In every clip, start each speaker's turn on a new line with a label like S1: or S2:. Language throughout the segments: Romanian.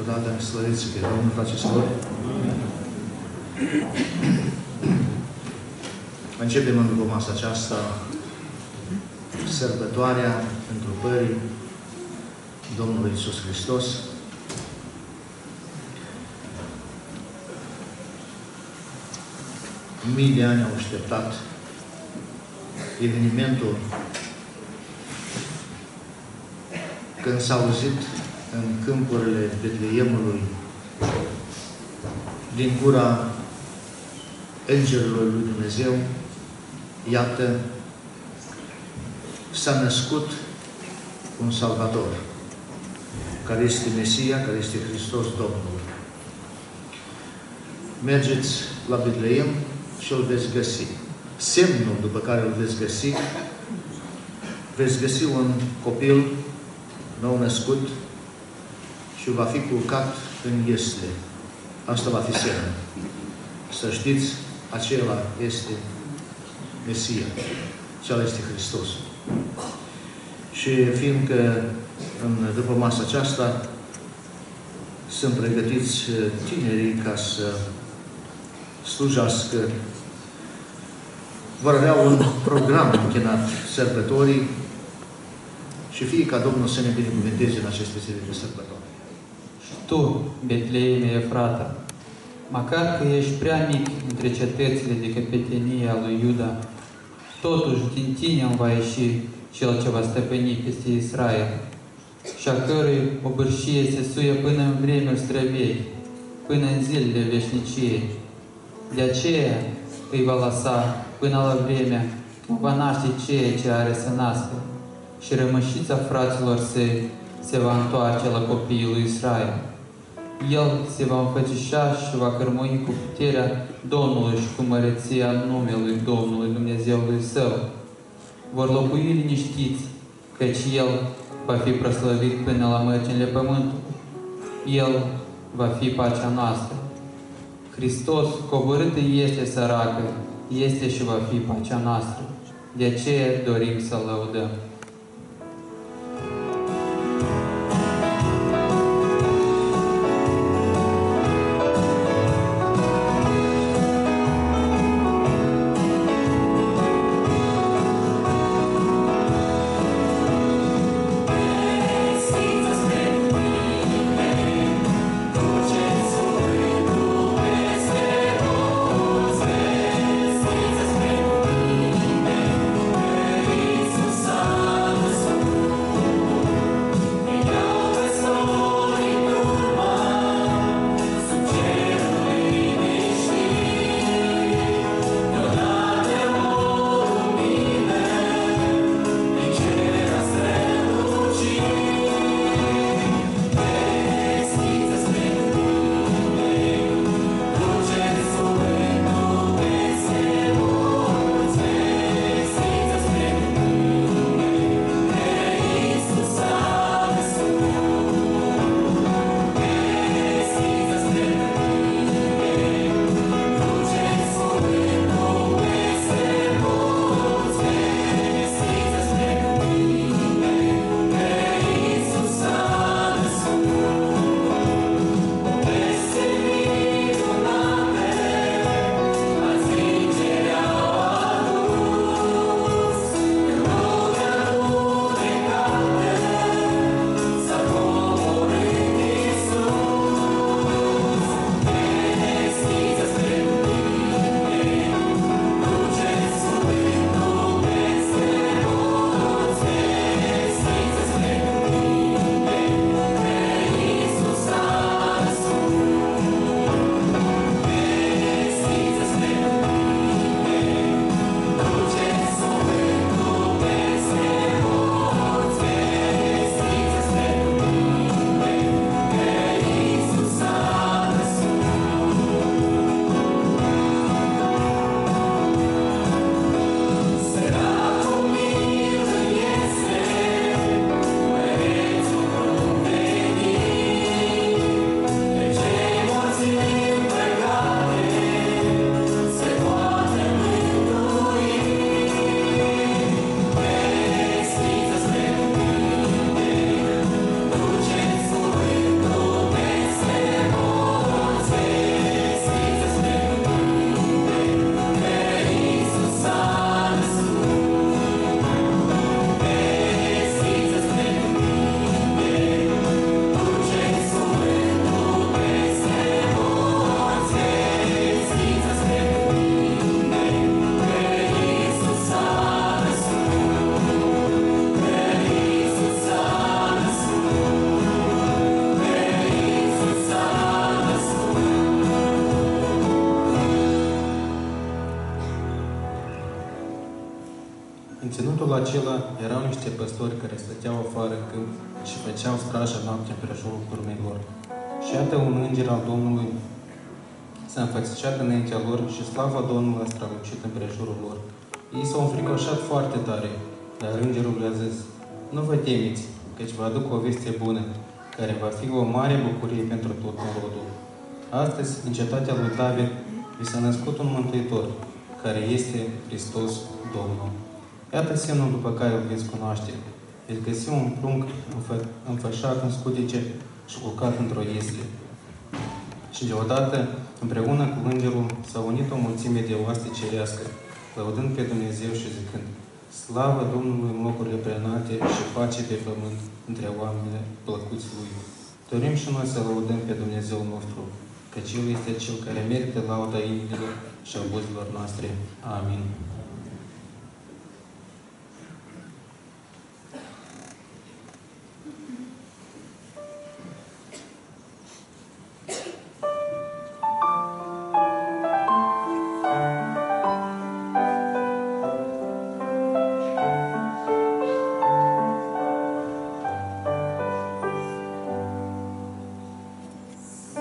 S1: odată slăviți să fie Domnul, face slăvi. Începem în după masa aceasta sărbătoarea întrupării Domnului Iisus Hristos. Mii de ani au așteptat evenimentul când s-a auzit în câmpurile Betleemului din gura Îngerilor lui Dumnezeu, iată, s-a născut un Salvator, care este Mesia, care este Hristos Domnul. Mergeți la Betleem și îl veți găsi. Semnul după care îl veți găsi un copil nou născut și va fi culcat în iesle. Asta va fi semnul. Să știți, acela este Mesia. Acela este Hristos. Și fiindcă după masa aceasta sunt pregătiți tinerii ca să slujească, vor avea un program închinat sărbătorii și fie ca Domnul să ne binecuvânteze în aceste zile de sărbători.
S2: Și tu, Betleeme Efrata, măcar că ești prea mic între cetățile de căpetenie a lui Iuda, totuși din tine îmi va ieși Cel ce va stăpâni peste Israel, și a cărui obârșie se suie până în vremuri străbei, până în zilele veșniciei. De aceea îi va lăsa până la vremea când va naște ceea ce are să nască, și rămășița fraților săi se va întoarce la copiii lui Israel. El se va înfățișa și va cărmui cu puterea Domnului și cu măreția numelui Domnului Dumnezeului său. Vor locui liniștiți, căci El va fi proslăvit până la mărginile pământului. El va fi pacea noastră. Hristos coborâtă este săracă, este și va fi pacea noastră. De aceea dorim să-L lăudăm.
S3: Sun. În ținutul acela erau niște păstori care stăteau afară în câmp și făceau strajă noaptea împrejurul turmelor. Și iată un înger al Domnului s-a înfățișat înaintea lor și slava Domnului a strălucit împrejurul lor. Ei s-au înfricoșat foarte tare, dar îngerul le-a zis: nu vă temeți, căci vă aduc o veste bună, care va fi o mare bucurie pentru tot norodul. Astăzi, în cetatea lui David, vi s-a născut un mântuitor, care este Hristos Domnul. Iată semnul după care îl veți cunoaște. Veți găsi un prunc înfășat în scutece și culcat într-o iesle. Și deodată, împreună cu îngerul, s-a unit o mulțime de oaste cerească, lăudând pe Dumnezeu și zicând: slavă Domnului în locurile preînalte și pace pe pământ între oamenii plăcuți Lui. Dorim și noi să lăudăm pe Dumnezeu nostru, căci El este Cel care merită lauda inimilor și a buzilor noastre. Amin.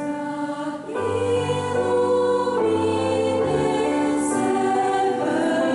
S4: Să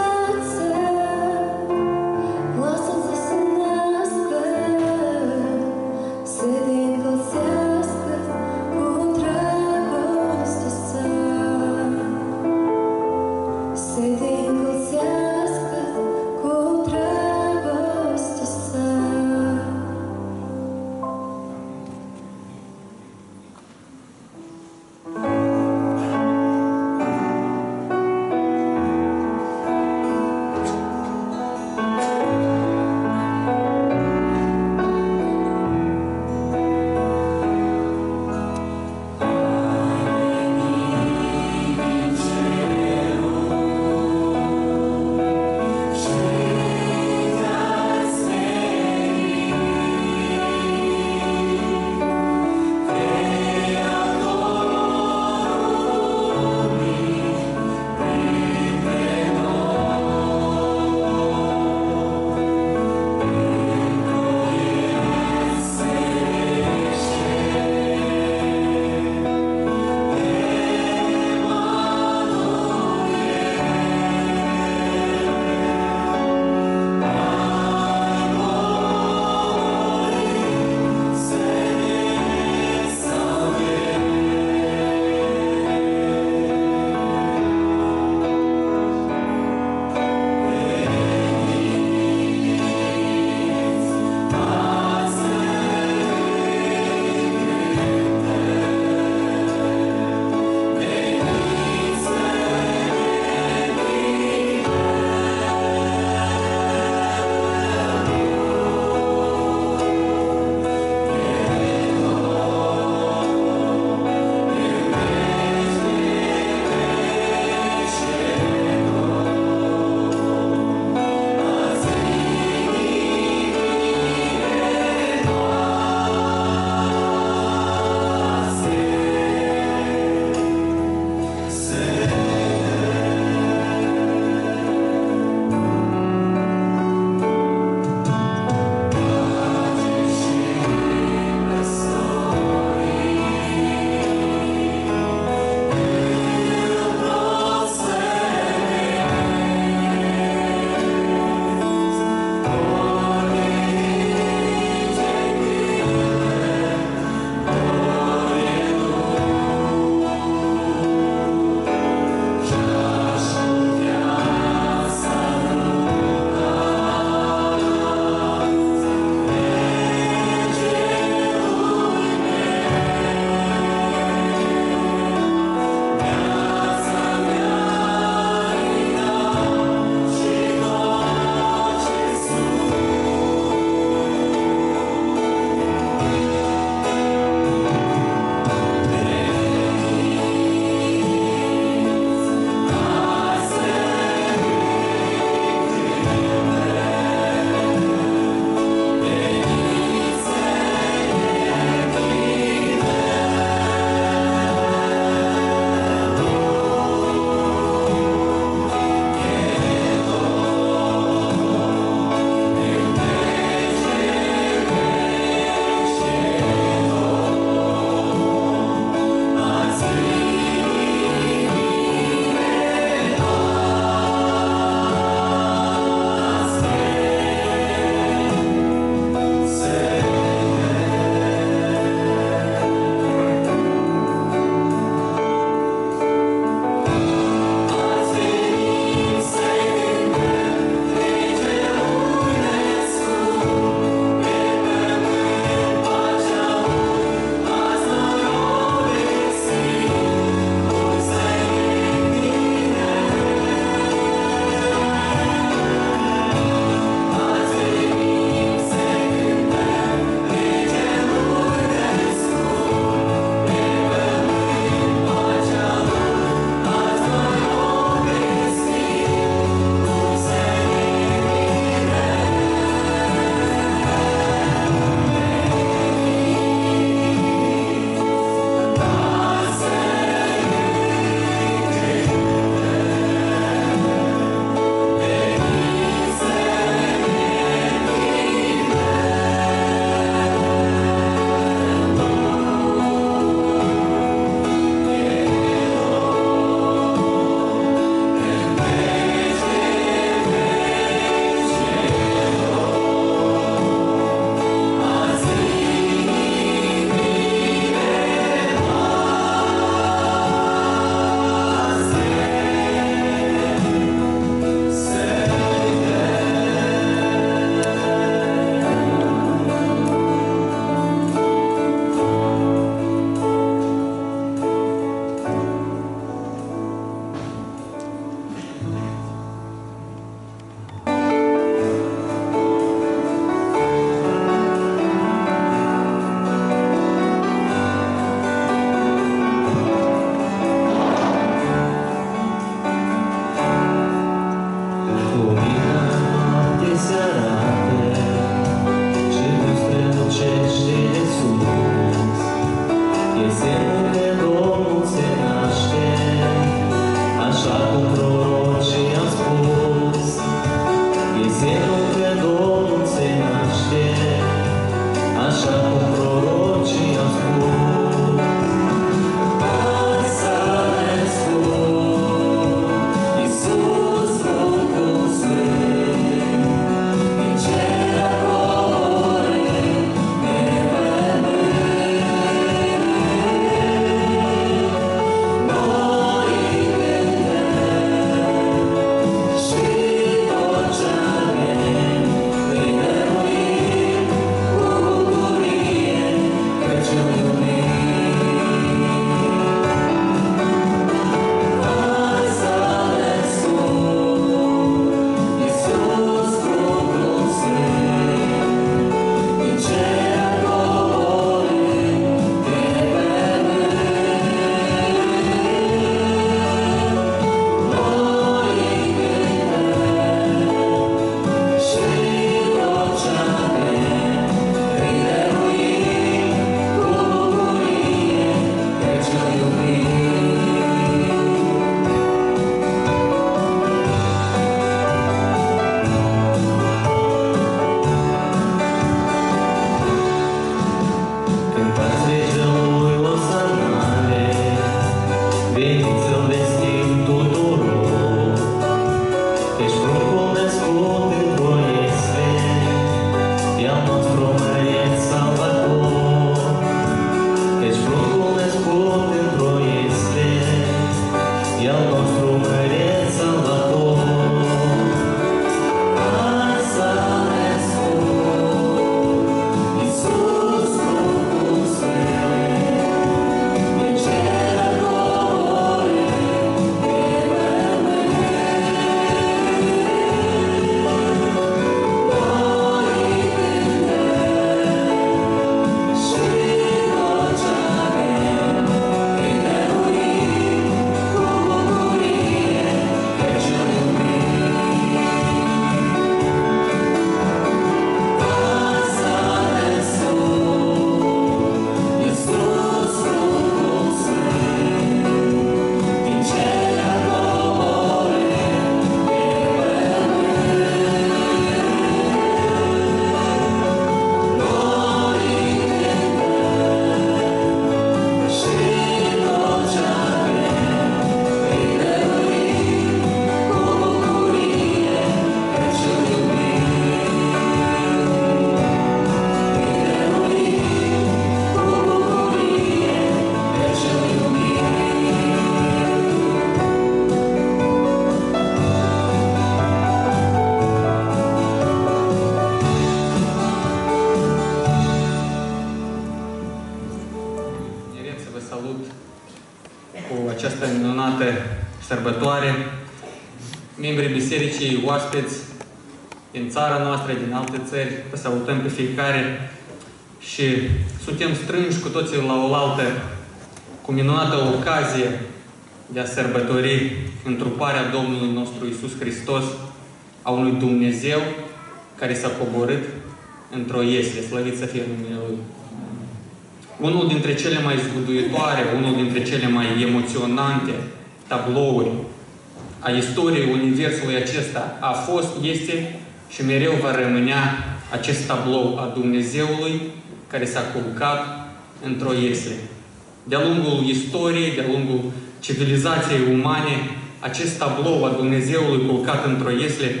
S4: minunată sărbătoare, membrii bisericii, oaspeți din țara noastră, din alte țări, vă salutăm pe fiecare și suntem strânși cu toții la oaltă cu minunată ocazie de a sărbători întruparea Domnului nostru Iisus Hristos, a unui Dumnezeu care s-a coborât într-o iesle, slăvit să fie numele Lui. Unul dintre cele mai zguduitoare, unul dintre cele mai emoționante tablouri a istoriei Universului acesta a fost, este și mereu va rămânea acest tablou a Dumnezeului care s-a culcat într-o iesle. De-a lungul istoriei, de-a lungul civilizației umane, acest tablou a Dumnezeului culcat într-o iesle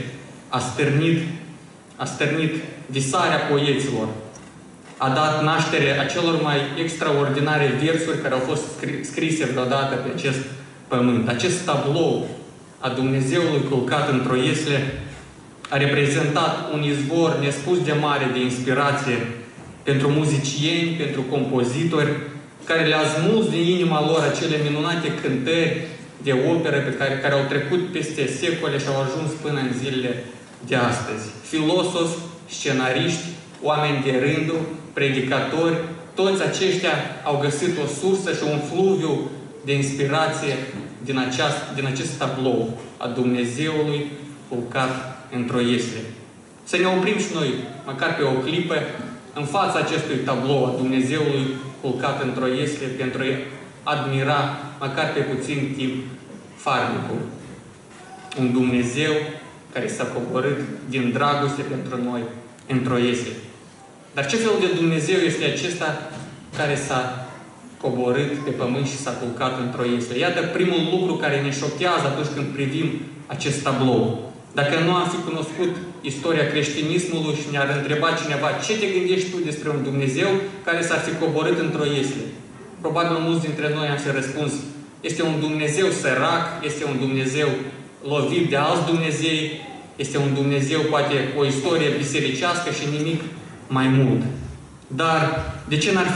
S4: a stârnit visarea poeților, a dat naștere acelor mai extraordinare versuri care au fost scrise vreodată pe acest pământ. Acest tablou a Dumnezeului culcat într-o iesle a reprezentat un izvor nespus de mare de inspirație pentru muzicieni, pentru compozitori, care le-a smuls din inima lor acele minunate cântări de operă care au trecut peste secole și au ajuns până în zilele de astăzi. Filosofi, scenariști, oameni de rândul, predicatori, toți aceștia au găsit o sursă și un fluviu de inspirație din acest tablou a Dumnezeului culcat într-o iesle. Să ne oprim și noi, măcar pe o clipă, în fața acestui tablou a Dumnezeului culcat într-o iesle, pentru a admira, măcar pe puțin timp, farmecul. Un Dumnezeu care s-a coborât din dragoste pentru noi într-o iesle. Dar ce fel de Dumnezeu este acesta care s-a coborât pe pământ și s-a culcat într-o iesle? Iată primul lucru care ne șochează atunci când privim acest tablou. Dacă nu am fi cunoscut istoria creștinismului și ne-ar întreba cineva ce te gândești tu despre un Dumnezeu care s-ar fi coborât într-o iesle, probabil mulți dintre noi am fi răspuns: este un Dumnezeu sărac, este un Dumnezeu lovit de alți Dumnezei, este un Dumnezeu, poate, o istorie bisericească și nimic mai mult. Dar de ce n-ar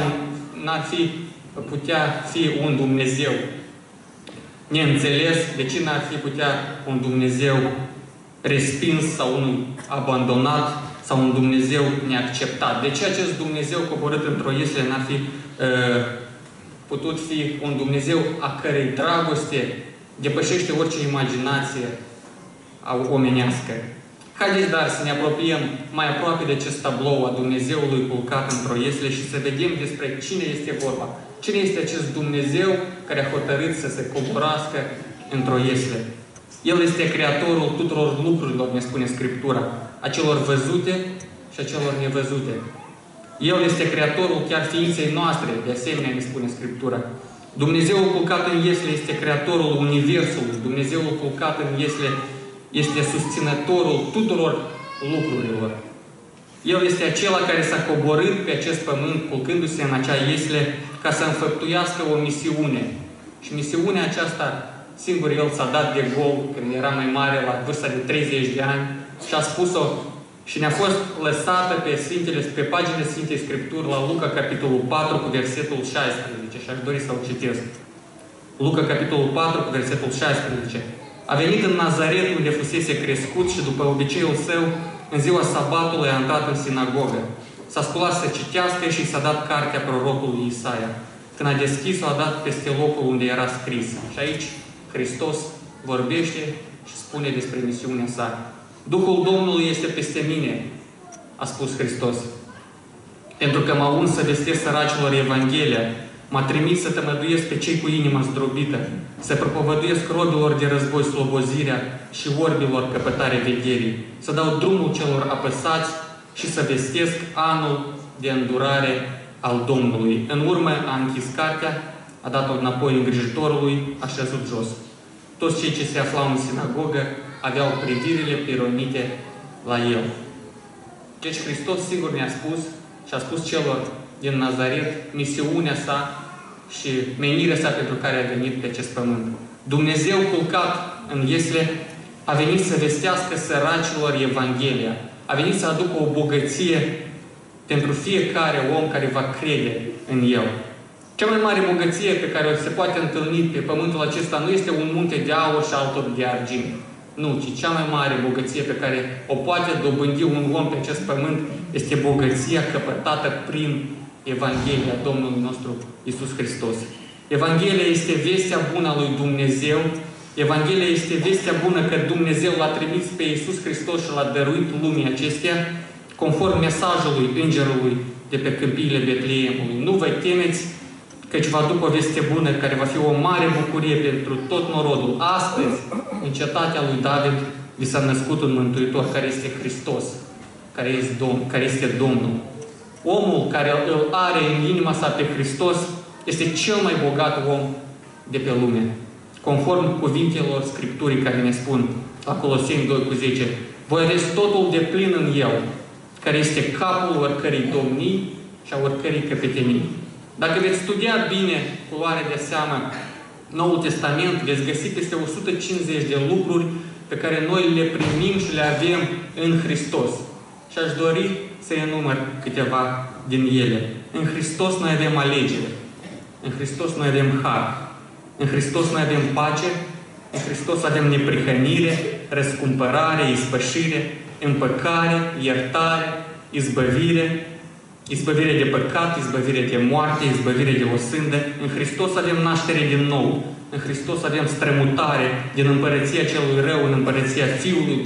S4: fi putea fi un Dumnezeu neînțeles? De ce n-ar fi putea un Dumnezeu respins sau unul abandonat sau un Dumnezeu neacceptat? De ce acest Dumnezeu coborât într-o iesle n-ar fi putut fi un Dumnezeu a cărei dragoste depășește orice imaginație omenească? Haideți, dar, să ne apropiem mai aproape de acest tablou a Dumnezeului culcat într-o iesle și să vedem despre cine este vorba. Cine este acest Dumnezeu care a hotărât să se coborască într-o iesle? El este Creatorul tuturor lucrurilor, ne spune Scriptura, acelor văzute și acelor nevăzute. El este Creatorul chiar ființei noastre, de asemenea ne spune Scriptura. Dumnezeul culcat în iesle este Creatorul Universului. Dumnezeul culcat în iesle este susținătorul tuturor lucrurilor. El este acela care s-a coborât pe acest pământ, culcându-se în acea iesle, ca să înfăptuiască o misiune. Și misiunea aceasta, singur El s-a dat de gol când era mai mare, la vârsta de 30 de ani, și a spus-o și ne-a fost lăsată pe paginile Sfintei Scripturi, la Luca, capitolul 4, cu versetul 16. Și aș dori să-l citesc. Luca, capitolul 4, cu versetul 16. A venit în Nazaret, unde fusese crescut, și după obiceiul său, în ziua sabatului a intrat în sinagogă. S-a sculat să citească și s-a dat cartea prorocului Isaia. Când a deschis-o, a dat peste locul unde era scris. Și aici Hristos vorbește și spune despre misiunea sa. Duhul Domnului este peste mine, a spus Hristos, pentru că m-a uns să vestesc săracilor Evanghelia. M-a trimis să tămăduiesc pe cei cu inima zdrobită, să propovăduiesc robilor de război slobozirea și orbilor căpătarea vederii, să dau drumul celor apăsați și să vestesc anul de îndurare al Domnului. În urmă a închis cartea, a dat-o înapoi îngrijitorului, a șezut jos. Toți cei ce se aflau în sinagogă aveau privirile pironite la el. Deci Hristos sigur ne-a spus și a spus celor din Nazaret misiunea sa și menirea sa pentru care a venit pe acest pământ. Dumnezeu culcat în iesle a venit să vestească săracilor Evanghelia. A venit să aducă o bogăție pentru fiecare om care va crede în El. Cea mai mare bogăție pe care se poate întâlni pe pământul acesta nu este un munte de aur și altul de argint. Nu, ci cea mai mare bogăție pe care o poate dobândi un om pe acest pământ este bogăția căpătată prin Evanghelia Domnului nostru Iisus Hristos. Evanghelia este vestea bună a lui Dumnezeu. Evanghelia este vestea bună că Dumnezeu l-a trimis pe Iisus Hristos și l-a dăruit lumii acestea conform mesajului îngerului de pe câmpiile Betleemului. Nu vă temeți, căci vă aduc o veste bună care va fi o mare bucurie pentru tot norodul. Astăzi, în cetatea lui David, vi s-a născut un Mântuitor care este Hristos, care este Domnul. Omul care îl are în inima sa pe Hristos este cel mai bogat om de pe lume. Conform cuvintelor Scripturii care ne spun la Coloseni 2:10, voi aveți totul de plin în El, care este capul oricărei domnii și a oricărei căpetenii. Dacă veți studia bine cu luare de seamă Noul Testament, veți găsi peste 150 de lucruri pe care noi le primim și le avem în Hristos. Și aș dori să enumăr câteva din ele. În Hristos noi avem alegere. În Hristos noi avem har. În Hristos noi avem pace. În Hristos avem neprihănire, răscumpărare, ispășire, împăcare, iertare, izbăvire, izbăvire de păcat, izbăvire de moarte, izbăvire de osândă. În Hristos avem naștere din nou. În Hristos avem strămutare din împărăția celui rău în împărăția Fiului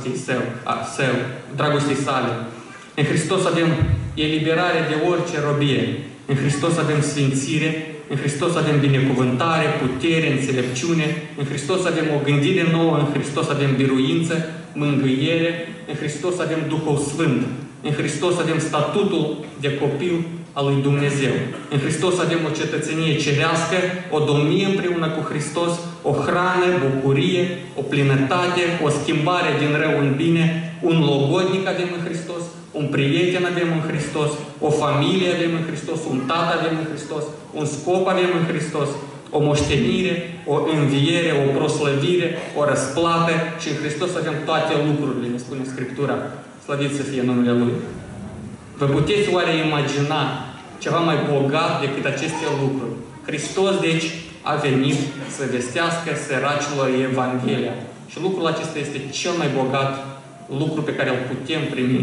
S4: dragostei sale. În Hristos avem eliberare de orice robie. În Hristos avem sfințire. În Hristos avem binecuvântare, putere, înțelepciune. În Hristos avem o gândire nouă. În Hristos avem biruință, mângâiere. În Hristos avem Duhul Sfânt. În Hristos avem statutul de copil al lui Dumnezeu. În Hristos avem o cetățenie cerească, o domnie împreună cu Hristos, o hrană, bucurie, o plinătate, o schimbare din rău în bine, un logodnic avem în Hristos, un prieten avem în Hristos, o familie avem în Hristos, un tată avem în Hristos, un scop avem în Hristos, o moștenire, o înviere, o proslăvire, o răsplată și în Hristos avem toate lucrurile, ne spune Scriptura. Slăvit să fie numele Lui. Vă puteți oare imagina ceva mai bogat decât aceste lucruri? Hristos, deci, a venit să vestească săracilor Evanghelia. Și lucrul acesta este cel mai bogat lucru pe care îl putem primi.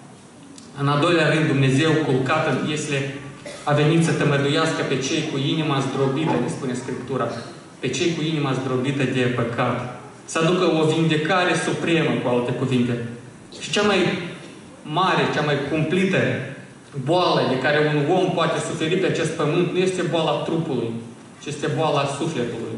S4: În al doilea rând, Dumnezeu, culcat în piesele, a venit să tămăduiască pe cei cu inima zdrobită, ne spune Scriptura, pe cei cu inima zdrobită de păcat. Să aducă o vindecare supremă, cu alte cuvinte. Și cea mai mare, cea mai cumplită boală de care un om poate suferi pe acest pământ nu este boala trupului, ci este boala sufletului.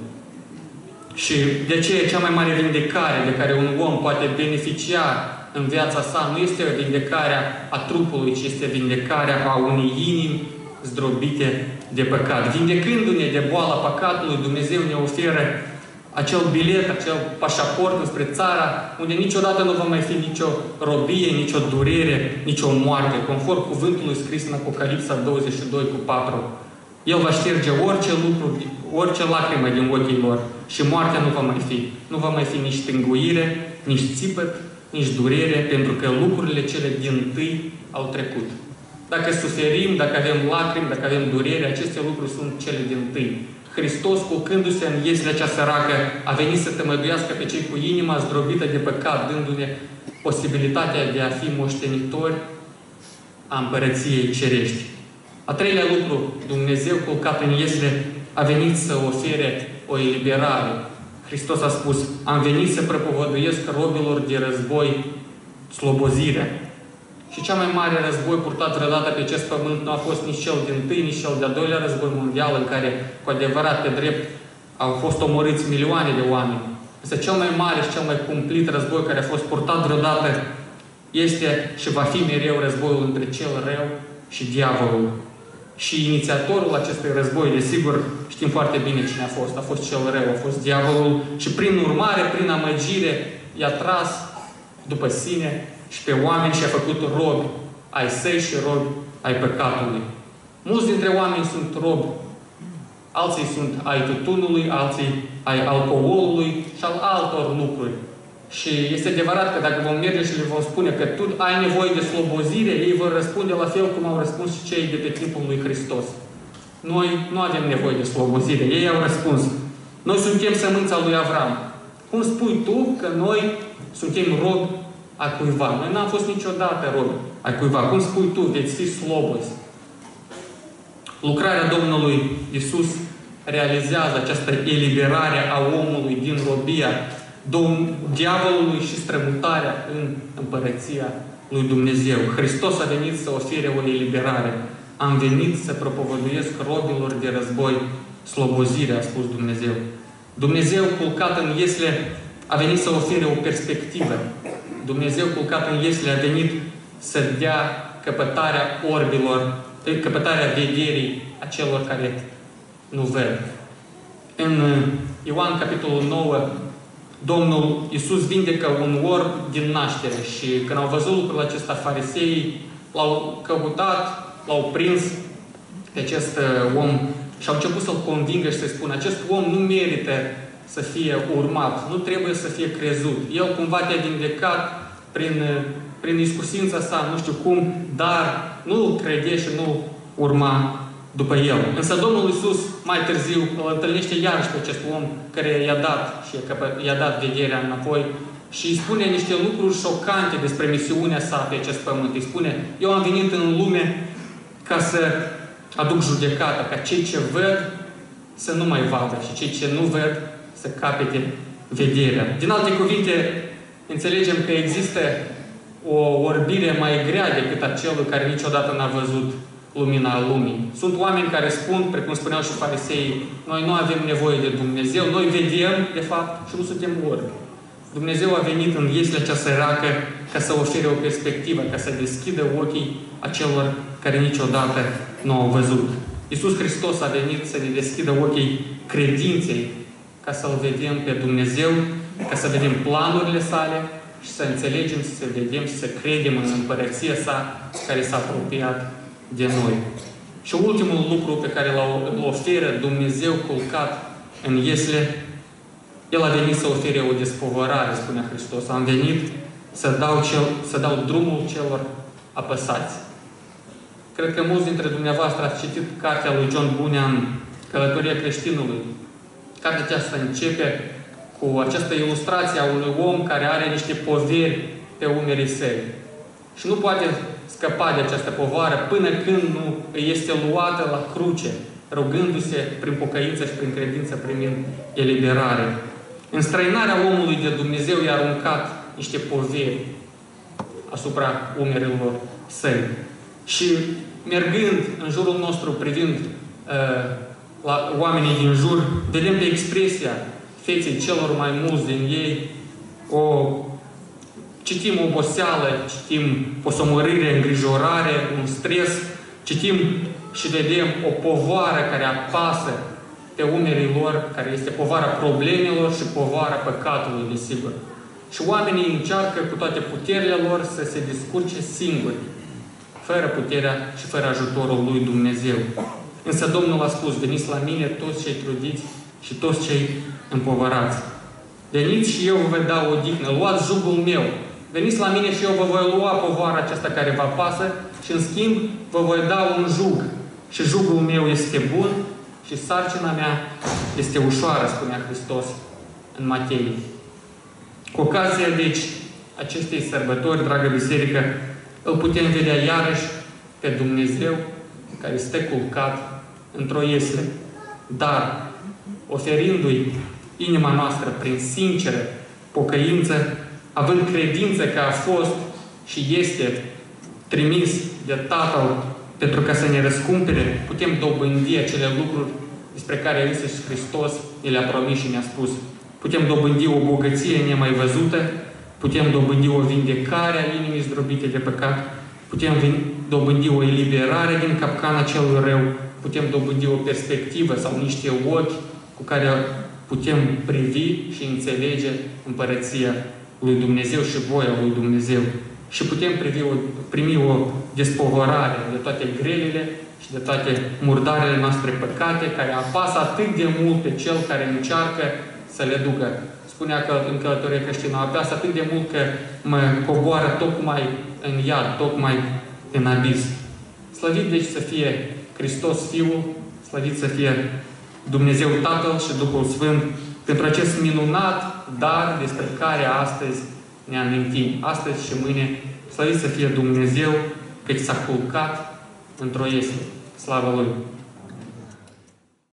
S4: Și de aceea cea mai mare vindecare de care un om poate beneficia în viața sa nu este vindecarea a trupului, ci este vindecarea a unei inimi zdrobite de păcat. Vindecându-ne de boala păcatului, Dumnezeu ne oferă acel bilet, acel pașaport înspre țara unde niciodată nu va mai fi nicio robie, nicio durere, nicio moarte, conform cuvântului scris în Apocalipsa 22:4. El va șterge orice lucru, orice lacrimă din ochii lor și moartea nu va mai fi. Nu va mai fi nici tânguire, nici țipăt, nici durere, pentru că lucrurile cele dintâi au trecut. Dacă suferim, dacă avem lacrimi, dacă avem durere, aceste lucruri sunt cele dintâi. Hristos, culcându-se în ieslea cea săracă, a venit să tămăduiască pe cei cu inima zdrobită de păcat, dându-ne posibilitatea de a fi moștenitori a împărăției cerești. A treilea lucru, Dumnezeu, culcat în iesle, a venit să ofere o eliberare. Hristos a spus, am venit să propovăduiesc robilor de război slobozirea. Și cea mai mare război purtat vreodată pe acest pământ nu a fost nici cel dintâi, nici cel de-al doilea război mondial, în care, cu adevărat, pe drept, au fost omorâți milioane de oameni. Însă cel mai mare și cel mai cumplit război care a fost purtat vreodată este și va fi mereu războiul între cel rău și diavolul. Și inițiatorul acestui război, desigur, știm foarte bine cine a fost. A fost cel rău, a fost diavolul și prin urmare, prin amăgire, i-a tras după sine și pe oameni și a făcut robi ai săi și robi ai păcatului. Mulți dintre oameni sunt robi. Alții sunt ai tutunului, alții ai alcoolului și al altor lucruri. Și este adevărat că dacă vom merge și le vom spune că tu ai nevoie de slobozire, ei vor răspunde la fel cum au răspuns și cei de pe timpul lui Hristos. noi nu avem nevoie de slobozire. Ei au răspuns, noi suntem sămânța lui Avram. Cum spui tu că noi suntem robi a cuiva? Noi n-am fost niciodată robi a cuiva. Cum spui tu, veți fi slobozi? Lucrarea Domnului Iisus realizează această eliberare a omului din robia diavolului și strămutarea în împărăția lui Dumnezeu. Hristos a venit să ofere o eliberare. Am venit să propovăduiesc robilor de război slobozirea, a spus Dumnezeu. Dumnezeu culcat în iesle a venit să ofere o perspectivă. Dumnezeu culcat în iesle a venit să dea căpătarea orbilor, căpătarea vederii a celor care nu ved. În Ioan, capitolul 9, Domnul Iisus vindecă un orb din naștere și când au văzut lucrul acesta, fariseii l-au căutat, l-au prins pe acest om și au început să-l convingă și să-i spună, acest om nu merită să fie urmat, nu trebuie să fie crezut. El cumva te-a vindecat prin iscusința sa, nu știu cum, dar nu îl crede și nu urma după el. Însă Domnul Iisus mai târziu îl întâlnește iarăși pe acest om care i-a dat vederea înapoi și îi spune niște lucruri șocante despre misiunea sa pe acest pământ. Îi spune, eu am venit în lume ca să aduc judecată, ca cei ce văd să nu mai vadă și cei ce nu văd să capete vederea. Din alte cuvinte, înțelegem că există o orbire mai grea decât a celui care niciodată n-a văzut lumina lumii. Sunt oameni care spun, precum spuneau și fariseii, noi nu avem nevoie de Dumnezeu, noi vedem, de fapt, și nu suntem orbi. Dumnezeu a venit în ieslea cea săracă ca să ofere o perspectivă, ca să deschidă ochii acelor care niciodată nu au văzut. Iisus Hristos a venit să ne deschidă ochii credinței, ca să-L vedem pe Dumnezeu, ca să vedem planurile sale și să înțelegem, să vedem și să credem în împărăția sa care s-a apropiat de noi. Și ultimul lucru pe care îl oferă Dumnezeu culcat în iesle, El a venit să ofere o despovărare, spunea Hristos. Am venit să dau drumul celor apăsați. Cred că mulți dintre dumneavoastră ați citit cartea lui John Bunyan, Călătoria creștinului. Cartea aceasta începe cu această ilustrație a unui om care are niște poveri pe umerii săi. Și nu poate scăpa de această povară până când nu îi este luată la cruce, rugându-se prin pocăință și prin credință primind eliberare. Înstrăinarea omului de Dumnezeu i-a aruncat niște poveri asupra umerilor săi. Și mergând în jurul nostru, privind la oamenii din jur, vedem pe expresia feței celor mai mulți din ei citim oboseală, citim posomorâre, îngrijorare, un stres, citim și vedem o povară care apasă pe umerii lor, care este povara problemelor și povara păcatului, desigur. Și oamenii încearcă cu toate puterile lor să se descurce singuri, fără puterea și fără ajutorul lui Dumnezeu. Însă Domnul a spus, veniți la mine toți cei trudiți și toți cei împovărați. Veniți și eu vă voi da o odihnă, luați jugul meu. Veniți la mine și eu vă voi lua povara aceasta care vă apasă și în schimb vă voi da un jug. Și jugul meu este bun și sarcina mea este ușoară, spunea Hristos în Matei. Cu ocazia, deci, acestei sărbători, dragă biserică, îl putem vedea iarăși pe Dumnezeu care stă culcat într-o iesle, dar oferindu-i inima noastră prin sinceră pocăință, având credință că a fost și este trimis de Tatăl pentru ca să ne răscumpere, putem dobândi acele lucruri despre care însăși Hristos ne le-a promis și ne-a spus. Putem dobândi o bogăție nemai văzută, putem dobândi o vindecare a inimii zdrobite de păcat, putem dobândi o eliberare din capcana celui rău, putem dobândi o perspectivă sau niște ochi cu care putem privi și înțelege împărăția lui Dumnezeu și voia lui Dumnezeu. Și putem primi o despovărare de toate grelele și de toate murdarele noastre păcate care apasă atât de mult pe cel care încearcă să le ducă. Spunea că în Călătoria creștină apasă atât de mult că mă coboară tocmai în iad, tocmai în abis. Slăvit deci să fie Hristos Fiul, slăvit să fie Dumnezeu Tatăl și Duhul Sfânt pentru acest minunat dar despre care astăzi ne amintim. Astăzi și mâine, slăvit să fie Dumnezeu, căci s-a culcat într-o iesle. Slavă Lui!